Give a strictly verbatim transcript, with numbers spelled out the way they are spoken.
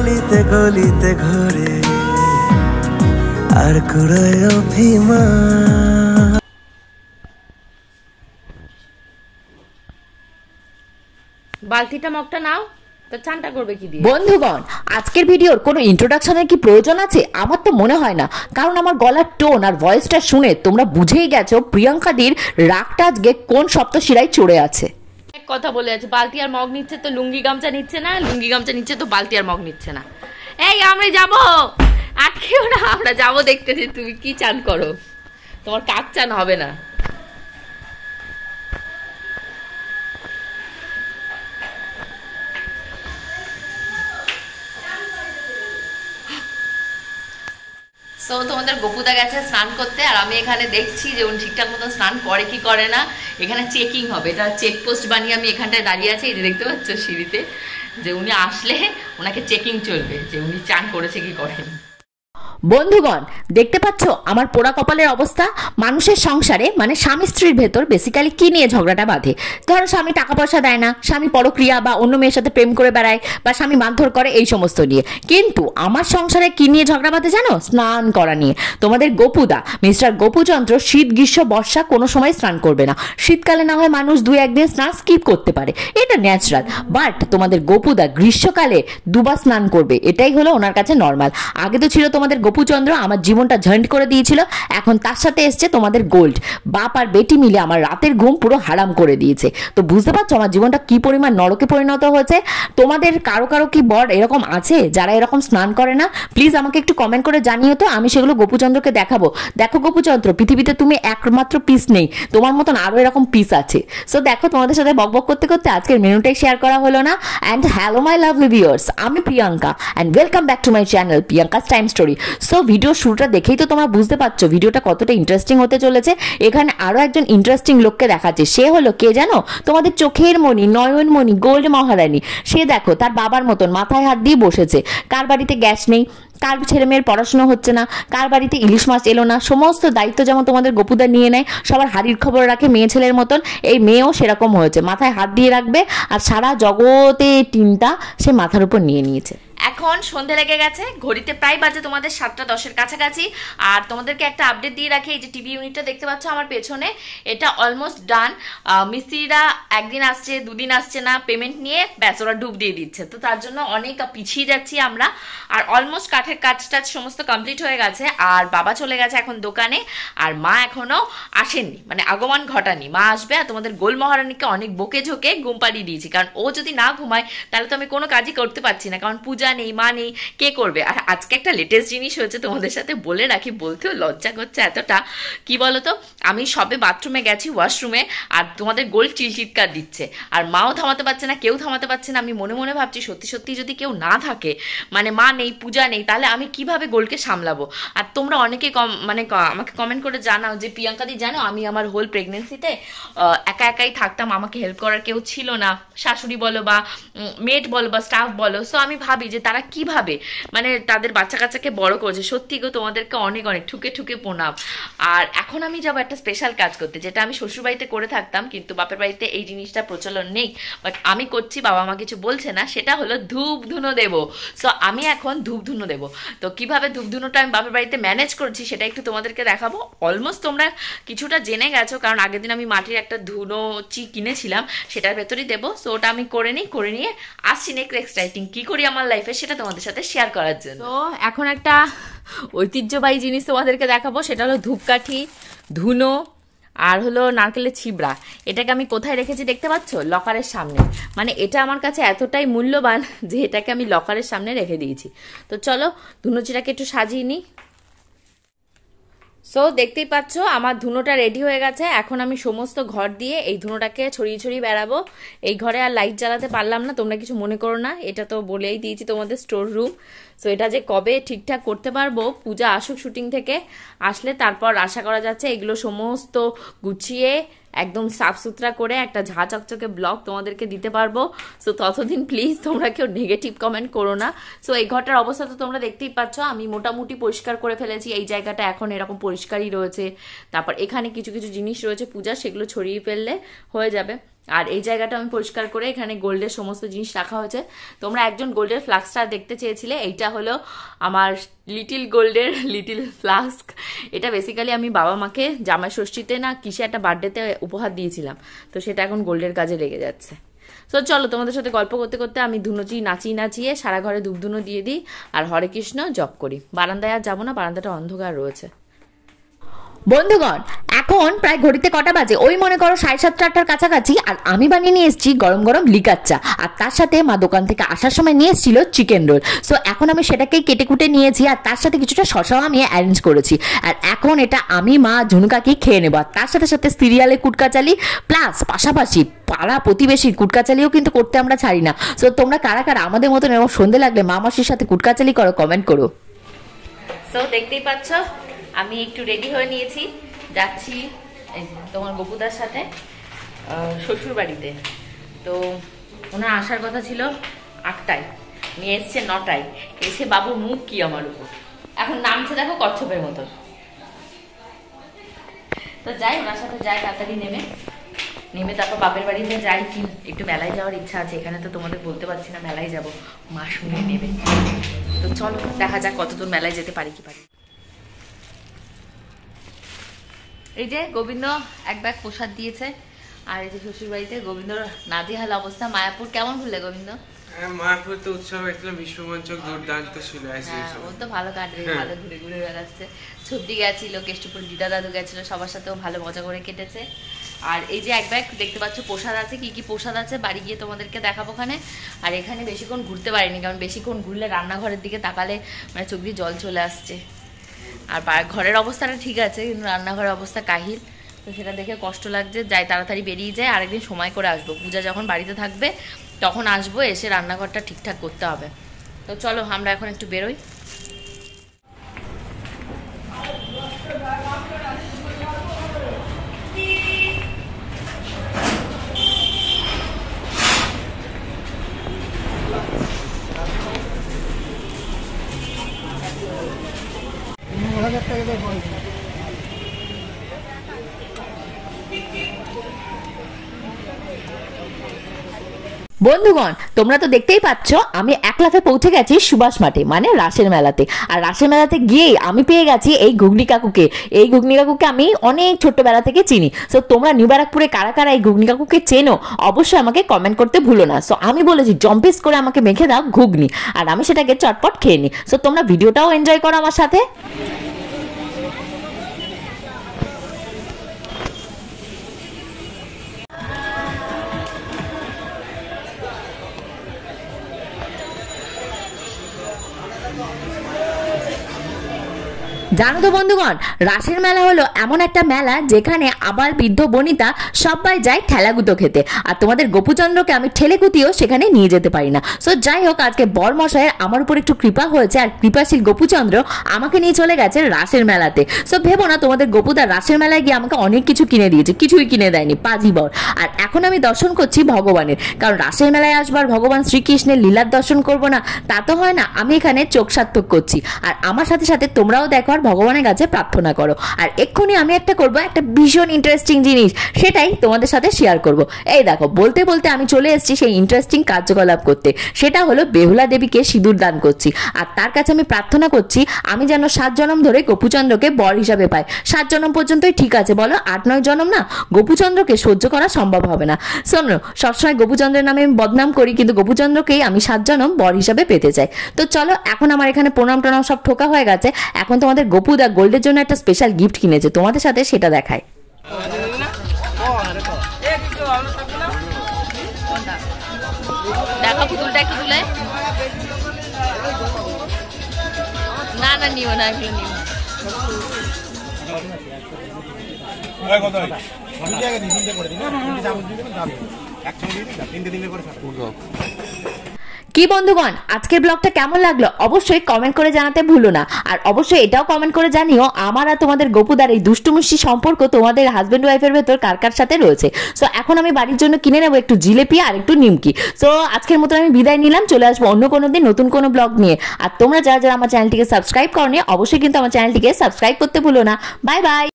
গলিতে গলিতে ঘুরে আর কুড়ায় অভিমান। বালতিটা মগটা নাও, তো চানটা করবে কি দিয়ে? বন্ধুগণ, আজকের ভিডিওর কোনো ইন্ট্রোডাকশনের কি প্রয়োজন আছে? আমার তো মনে হয় না, কারণ আমার গলার টোন আর ভয়েসটা শুনে তোমরা বুঝেই গেছো প্রিয়াঙ্কাদির রাগটা আজকে কোন সপ্তশিরায় চড়ে আছে। কথা বলে আছে, বালতি আর মগ নিচ্ছে তো লুঙ্গি গামছা নিচ্ছে না, লুঙ্গি গামছা নিচ্ছে তো বালতি আর মগ নিচ্ছে না। এই আমরা যাবো, আটকেও না, আমরা যাবো দেখতে যে তুমি কি চান করো, তোমার কাক চান হবে না। সো তোমাদের গোপুদা গেছে স্নান করতে, আর আমি এখানে দেখছি যে উনি ঠিকঠাক মতো স্নান করে কি করে না। এখানে চেকিং হবে, এটা চেকপোস্ট বানিয়ে আমি এখানটায় দাঁড়িয়ে আছি, এই যে দেখতে পাচ্ছ সিঁড়িতে, যে উনি আসলে ওনাকে চেকিং চলবে যে উনি চান করেছে কি করেন। বন্ধুগণ, দেখতে পাচ্ছ আমার পোড়া কপালের অবস্থা। মানুষের সংসারে মানে স্বামী স্ত্রীর ভেতর বেসিক্যালি কি নিয়ে ঝগড়াটা বাঁধে? ধরো স্বামী টাকা পয়সা দেয় না, স্বামী পরক্রিয়া বা অন্য মেয়ের সাথে প্রেম করে বেড়ায়, বা স্বামী মারধর করে, এই সমস্ত নিয়ে। কিন্তু আমার সংসারে কি নিয়ে ঝগড়া বাঁধে জানো? স্নান করা নিয়ে। তোমাদের গোপুদা মিস্টার গোপুচন্দ্র শীত গ্রীষ্ম বর্ষা কোনো সময় স্নান করবে না। শীতকালে না হয় মানুষ দুই একদিন স্নান স্কিপ করতে পারে, এটা ন্যাচারাল, বাট তোমাদের গোপুদা গ্রীষ্মকালে দুবার স্নান করবে, এটাই হলো ওনার কাছে নর্মাল। আগে তো ছিল তোমাদের গোপুচন্দ্র, আমার জীবনটা ঝন্ড করে দিয়েছিল, এখন তার সাথে এসছে তোমাদের গোল্ড। বাপ আর বেটি মিলে আমার রাতের ঘুম পুরো হারাম করে দিয়েছে। তো বুঝতে পারছো আমার জীবনটা কি পরিমাণ নরকে পরিণত হয়েছে। তোমাদের কারো কারো কি বর এরকম আছে যারা এরকম স্নান করে না? প্লিজ আমাকে একটু কমেন্ট করে জানিও তো, আমি সেগুলো গোপুচন্দ্রকে দেখাবো। দেখো গোপুচন্দ্র, পৃথিবীতে তুমি একমাত্র পিস নেই, তোমার মতন আরো এরকম পিস আছে। সো দেখো, তোমাদের সাথে বকবক করতে করতে আজকের মেনুটাই শেয়ার করা হলো না। And hello my lovely viewers, আমি Priyanka and welcome back to my channel Priyanka's time story. So video শুরুটা দেখেই তো তোমরা বুঝতে পারছো ভিডিওটা কতটা ইন্টারেস্টিং হতে চলেছে। এখানে আরো একজন ইন্টারেস্টিং লোককে দেখাচ্ছে, সে হলো কে জানো? তোমাদের চোখের মণি, নয়নমণি, গোল্ড মহারানী। সে দেখো তার বাবার মতন মাথায় হাত দিয়ে বসেছে। কার বাড়িতে গ্যাস নেই, কার ছেলে মেয়ের পড়াশোনা হচ্ছে না, কার বাড়িতে ইলিশ মাছ এলো না, সমস্ত দায়িত্ব যেমন তোমাদের গোপুদা নিয়ে নেয়, সবার হাড়ির খবর রাখে মেয়ে ছেলের মতন, এই মেয়েও সেরকম হয়েছে, মাথায় হাত দিয়ে রাখবে আর সারা জগতে টিনটা সে মাথার উপর নিয়ে নিয়েছে। এখন সন্ধে লেগে গেছে, ঘড়িতে প্রায় বাজে তোমাদের সাতটা দশের কাছাকাছি। আর তোমাদেরকে একটা আপডেট দিয়ে রাখি, এই যে টিভি ইউনিটটা দেখতে পাচ্ছ আমার পেছনে, এটা অলমোস্ট ডান। মিস্ত্রিরা একদিন আসছে, দুদিন আসছে না, পেমেন্ট নিয়ে ব্যাস ওরা ডুব দিয়ে দিচ্ছে, তো তার জন্য অনেক পিছিয়ে যাচ্ছি আমরা। আর অলমোস্ট কাঠের কাজ টাজ সমস্ত কমপ্লিট হয়ে গেছে। আর বাবা চলে গেছে এখন দোকানে, আর মা এখনো আসেননি, মানে আগমন ঘটানি। মা আসবে, আর তোমাদের গোল মহারানীকে অনেক বকে ঝোঁকে ঘুম পাড়িয়ে দিয়েছি, কারণ ও যদি না ঘুমায় তাহলে তো আমি কোনো কাজই করতে পারছি না, কারণ পূজা নেই, মা নেই, কে করবে? আর আজকে একটা লেটেস্ট জিনিস হয়েছে, তোমাদের সাথে বলে রাখি, বলতেও লজ্জা করছে এতটা। কি বলতো, আমি সবে বাথরুমে গেছি, ওয়াশরুমে, আর তোমাদের গোল চিৎকার দিচ্ছে, আর মাও থামাতে পারছে না, কেউ থামাতে পারছে না। আমি মনে মনে ভাবছি সত্যি সত্যি যদি কেউ না থাকে, মানে মা নেই, পূজা নেই, তাহলে আমি কিভাবে গোলকে সামলাবো? আর তোমরা অনেকে কম মানে আমাকে কমেন্ট করে জানাও যে প্রিয়াঙ্কাদি জানো আমি আমার হোল প্রেগনেন্সিতে একা একাই থাকতাম, আমাকে হেল্প করার কেউ ছিল না, শাশুড়ি বলো বা মেড বলো বা স্টাফ বলো। সো আমি ভাবি যে তারা কিভাবে মানে তাদের বাচ্চা কাচ্চাকে বড় করেছে। সত্যি গো, তোমাদেরকে অনেক অনেক ঠুকে ঠুকে প্রণাম। আর এখন আমি যাবো একটা স্পেশাল কাজ করতে, যেটা আমি শ্বশুর বাড়িতে করে থাকতাম, কিন্তু বাপের বাড়িতে এই জিনিসটা প্রচলন নেই, বাট আমি করছি, বাবা মা কিছু বলছে না। সেটা হলো ধূপ ধুনো দেবো। সো আমি এখন ধূপ ধুনো দেবো। তো কিভাবে ধূপ ধুনোটা আমি বাপের বাড়িতে ম্যানেজ করছি সেটা একটু তোমাদেরকে দেখাবো। অলমোস্ট তোমরা কিছুটা জেনে গেছো, কারণ আগের দিন আমি মাটির একটা ধুনো চি কিনেছিলাম, সেটার ভেতরেই দেবো। সো ওটা আমি করে নিই, করে নিয়ে আসছি নেক্সট এক্সাইটিং কি করি আমার লাইফে সেটা তোমাদের সাথে শেয়ার করার জন্য। তো এখন একটা ঐতিহ্যবাহী জিনিস তোমাদেরকে দেখাবো, সেটা হলো ধূপকাঠি, ধুনো আর হলো নারকেলের ছিবড়া। এটাকে আমি কোথায় রেখেছি দেখতে পাচ্ছ? লকারের সামনে। মানে এটা আমার কাছে এতটাই মূল্যবান যে এটাকে আমি লকারের সামনে রেখে দিয়েছি। তো চলো ধুনোচিটাকে একটু সাজিয়ে নিই। সো দেখতেই পাচ্ছ আমার ধুনোটা রেডি হয়ে গেছে। এখন আমি সমস্ত ঘর দিয়ে এই ধুনোটাকে ছড়িয়ে ছড়িয়ে বেড়াবো। এই ঘরে আর লাইট জ্বালাতে পারলাম না, তোমরা কিছু মনে করো না, এটা তো বলেই দিয়েছি তোমাদের স্টোর রুম। সো এটা যে কবে ঠিকঠাক করতে পারবো, পূজা আসুক শুটিং থেকে, আসলে তারপর আশা করা যাচ্ছে এগুলো সমস্ত গুছিয়ে একদম সাফ সুতরা করে একটা ঝা চকচকে ব্লগ তোমাদেরকে দিতে পারবো। সো ততদিন প্লিজ তোমরা কেউ নেগেটিভ কমেন্ট করো না। সো এই ঘরটার অবস্থা তো তোমরা দেখতেই পাচ্ছ, আমি মোটামুটি পরিষ্কার করে ফেলেছি। এই জায়গাটা এখন এরকম পরিষ্কারই রয়েছে। তারপর এখানে কিছু কিছু জিনিস রয়েছে পূজা, সেগুলো ছড়িয়ে ফেললে হয়ে যাবে। আর এই জায়গাটা আমি পরিষ্কার করে এখানে গোল্ডের সমস্ত জিনিস রাখা হয়েছে। তোমরা একজন গোল্ডের ফ্লাস্কটা দেখতে চেয়েছিলে, এইটা হলো আমার লিটিল গোল্ডের লিটিল ফ্লাস্ক। এটা বেসিক্যালি আমি বাবা মাকে জামাই ষষ্ঠীতে না কিসে একটা বার্থডেতে উপহার দিয়েছিলাম, তো সেটা এখন গোল্ডের কাজে লেগে যাচ্ছে। তো চলো তোমাদের সাথে গল্প করতে করতে আমি ধুনুচি নাচিয়ে নাচিয়ে সারা ঘরে ধূপধুনো দিয়ে দিই আর হরে কৃষ্ণ জপ করি। বারান্দায় আর যাবো না, বারান্দাটা অন্ধকার রয়েছে। বন্ধুগণ, এখন প্রায় ঘড়িতে কটা বাজে, ওই মনে করো সাড়ে সাতটা আটটার কাছাকাছি। আর আমি বানিয়ে নিয়ে এসেছি গরম গরম লিকার চা, আর তার সাথে মা দোকান থেকে আসার সময় নিয়ে এসেছিল চিকেন রোল। সো এখন আমি সেটাকেই কেটে কুটে নিয়েছি, আর তার সাথে কিছুটা শশাও আমি অ্যারেঞ্জ করেছি। আর এখন এটা আমি মা ঝুনুকাকে খেয়ে নেবো। আর তার সাথে সাথে সিরিয়ালে কুটকাচালি প্লাস পাশাপাশি পাড়া প্রতিবেশী কুটকাচালিও কিন্তু করতে আমরা ছাড়ি না। সো তোমরা কারা কারা আমাদের মতন এরকম সন্ধে লাগলে মা মাসির সাথে কুটকাচালি করো, কমেন্ট করো। সো দেখতেই পাচ্ছ আমি একটু রেডি হয়ে নিয়েছি, যাচ্ছি তোমার গপুদার সাথে শ্বশুর বাড়িতে। তো ওনার আসার কথা ছিল আটটায়, নিয়ে এসছে নটায়। এসে বাবুর মুখ কি আমার উপর, এখন নামছে দেখো কচ্ছপের মতো। তো যাই ওনার সাথে যাই, তাড়াতাড়ি নেমে নেমে তারপর বাপের বাড়িতে যাই। কি একটু মেলায় যাওয়ার ইচ্ছা আছে, এখানে তো তোমাদের বলতে পারছি না মেলায় যাব, মা শুনে নেবে। তো চলো দেখা যাক কতদূর মেলায় যেতে পারি কি পারি। এই যে গোবিন্দ এক ব্যাগ প্রসাদ দিয়েছে, আর এই যে শ্বশুর বাড়িতে গোবিন্দর নাজেহাল অবস্থা। মায়াপুর কেমন ঘুরলে গোবিন্দ? মায়াপুর তো উৎসব হয়েছিল, বিশ্বমঞ্চক দুর্দান্ত ছিল। ও তো ভালো কাটবে, ভালো ঘুরে ঘুরে বেড়াচ্ছে। ছুটি গেছিল, কেষ্টপুর দিদা দাদু গেছিল, সবার সাথেও ভালো মজা করে কেটেছে। আর এই যে এক ব্যাগ দেখতে পাচ্ছ প্রসাদ আছে, কি কি প্রসাদ আছে বাড়ি গিয়ে তোমাদেরকে দেখাবো ওখানে। আর এখানে বেশিক্ষণ ঘুরতে পারিনি, কারণ বেশিক্ষণ ঘুরলে রান্নাঘরের দিকে তাকালে মানে চোখ দিয়ে জল চলে আসছে। আর ঘরের অবস্থাটা ঠিক আছে, কিন্তু রান্নাঘরের অবস্থা কাহিল, তো সেটা দেখে কষ্ট লাগছে। যাই তাড়াতাড়ি বেরিয়ে যায়, আরেকদিন সময় করে আসবো। পূজা যখন বাড়িতে থাকবে তখন আসবো, এসে রান্নাঘরটা ঠিকঠাক করতে হবে। তো চলো আমরা এখন একটু বেরোই। বন্ধুগণ, তোমরা তো দেখতেই পাচ্ছ আমি এক লাফে পৌঁছে গেছি সুভাষ মাঠে, মানে রাসের মেলাতে। আর রাসের মেলাতে গিয়েই আমি পেয়ে গেছি এই ঘুগনি কাকুকে। এই ঘুগনি কাকুকে আমি অনেক ছোট্টবেলা থেকে চিনি। সো তোমরা নিউ ব্যারাকপুরে কারা কারা এই ঘুগনি কাকুকে চেনো অবশ্যই আমাকে কমেন্ট করতে ভুলো না। সো আমি বলেছি জম্পিস করে আমাকে মেখে দাও ঘুগনি, আর আমি সেটাকে চটপট খেয়ে নিই। সো তোমরা ভিডিওটাও এনজয় করো আমার সাথে। জানো তো বন্ধুগণ, রাসের মেলা হলো এমন একটা মেলা যেখানে আবার বৃদ্ধ বনিতা সবাই যায় ঠেলাগুতো খেতে। আর তোমাদের গোপুচন্দ্রকে আমি ঠেলে কুতিও সেখানে নিয়ে যেতে পারি না। সো যাই হোক, আজকে বর মশাইয়ের আমার উপর একটু কৃপা হয়েছে, আর কৃপাশীল গোপুচন্দ্র আমাকে নিয়ে চলে গেছে রাসের মেলাতে। সো ভেবো না তোমাদের গোপুদা রাসের মেলায় গিয়ে আমাকে অনেক কিছু কিনে দিয়েছে, কিছুই কিনে দেয়নি, পাজি বর। আর এখন আমি দর্শন করছি ভগবানের, কারণ রাসের মেলায় আসবার ভগবান শ্রীকৃষ্ণের লীলার দর্শন করবো না তা তো হয় না। আমি এখানে চোখ সার্থক করছি, আর আমার সাথে সাথে তোমরাও দেখো আর ভগবানের কাছে প্রার্থনা করো। আর এক্ষুনি আমি একটা করবো একটা ভীষণ ইন্টারেস্টিং জিনিস, সেটাই তোমাদের সাথে শেয়ার করব। এই দেখো, বলতে বলতে আমি চলে এসেছি সেই ইন্টারেস্টিং কার্যকলাপ করতে। সেটা হলো বেহুলা দেবীকে সিঁদুর দান করছি, আর তার কাছে আমি প্রার্থনা করছি আমি যেন সাত জনম ধরে গোপুচন্দ্রকে বর হিসাবে পাই। সাত জনম পর্যন্তই ঠিক আছে, বলো আট নয় জনম না, গোপুচন্দ্রকে সহ্য করা সম্ভব হবে না। শোনো, সবসময় গোপুচন্দ্রের নামে আমি বদনাম করি, কিন্তু গোপুচন্দ্রকেই আমি সাত জনম বর হিসাবে পেতে চাই। তো চলো, এখন আমার এখানে প্রণাম টনাম সব ঠোকা হয়ে গেছে। এখন তোমাদের গোপুদা গোল্ডের জন্য একটা স্পেশাল গিফট কিনেছে, তোমাদের সাথে সেটা দেখায়। দেখো পুতুলটা কি তুলে, না না নিও না, এগুলো নিও। কি বন্ধুগণ, আজকের ব্লগটা কেমন লাগলো অবশ্যই কমেন্ট করে জানাতে ভুলো না। আর অবশ্যই এটাও কমেন্ট করে জানিও আমার আর তোমাদের গোপুদার এই দুষ্টুমিষ্টি সম্পর্ক তোমাদের হাজব্যান্ড ওয়াইফের ভেতর কার কার সাথে রয়েছে। সো এখন আমি বাড়ির জন্য কিনে নেবো একটু জিলেপি আর একটু নিমকি। সো আজকের মতন আমি বিদায় নিলাম, চলে আসবো অন্য কোনো দিন নতুন কোনো ব্লগ নিয়ে। আর তোমরা যারা যারা আমার চ্যানেলটিকে সাবস্ক্রাইব করনি অবশ্যই কিন্তু আমার চ্যানেলটিকে সাবস্ক্রাইব করতে ভুলো না। Bye by.